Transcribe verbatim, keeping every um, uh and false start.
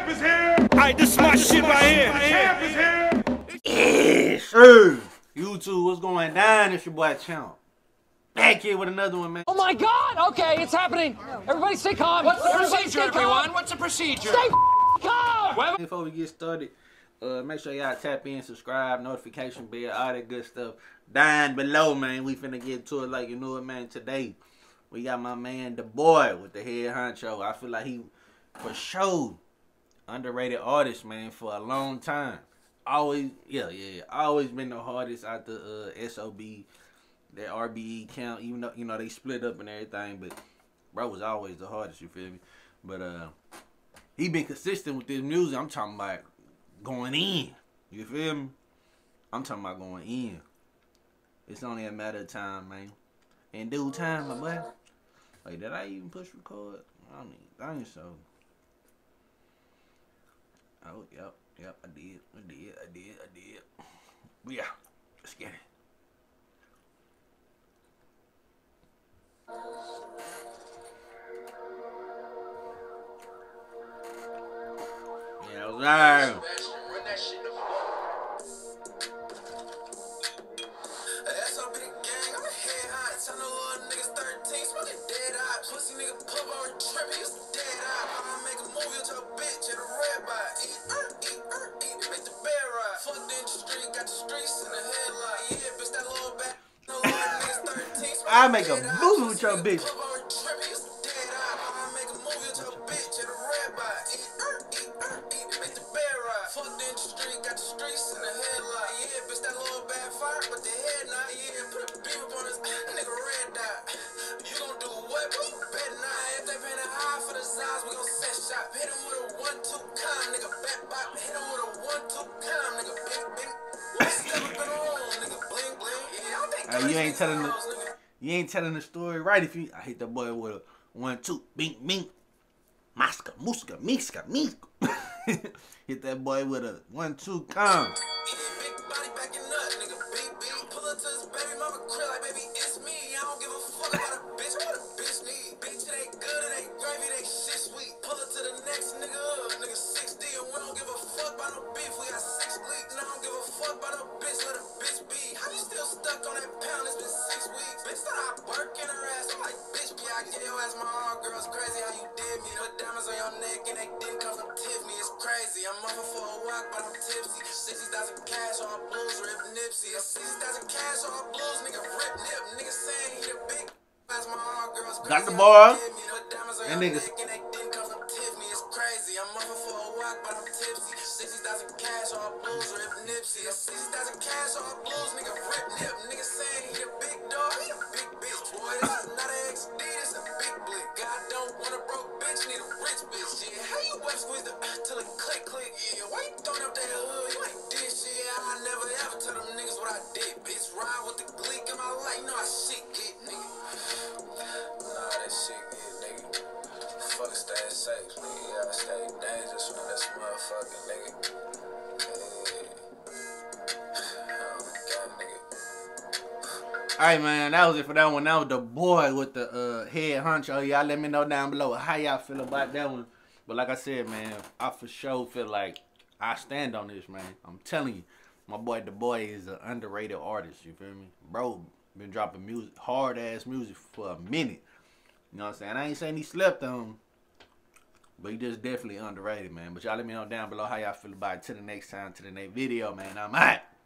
is here. Alright, this is my shit right here. The champ is here. Yes, sir. YouTube, what's going down? It's your boy Champ. Back here with another one, man. Oh my God! Okay, it's happening. Everybody stay calm. What's the Everybody procedure, stay everyone? calm. What's the procedure? Stay calm. Before we get started, uh, make sure y'all tap in, subscribe, notification bell, all that good stuff down below, man. We finna get to it like you know it, man. Today, we got my man DaBoii with the Head Huncho. I feel like he, for sure, underrated artist, man, for a long time. Always, yeah, yeah, always been the hardest out the uh, S O B, that R B E count, even though, you know, they split up and everything, but bro was always the hardest, you feel me? But, uh, he been consistent with this music. I'm talking about going in, you feel me? I'm talking about going in. It's only a matter of time, man. In due time, my boy. Wait, did I even push record? I don't even think so. Oh, yep. Yep, I did, I did, I did, I did. But yeah, let's get it. Yeah, right. I make a movie with your bitch. Hey, you ain't telling the you ain't telling the story right if you I hit that boy with a one two bink bink maska muska miska miska hit that boy with a one two come. Got the bar. And niggas. Alright, man, that was it for that one. That was DaBoii with the uh, Head Huncho. Y'all let me know down below how y'all feel about that one. But like I said, man, I for sure feel like I stand on this, man. I'm telling you, my boy DaBoii is an underrated artist, you feel me? Bro been dropping music, hard-ass music for a minute. You know what I'm saying? I ain't saying he slept on, but he just definitely underrated, man. But y'all let me know down below how y'all feel about it. Till the next time, to the next video, man. I'm out.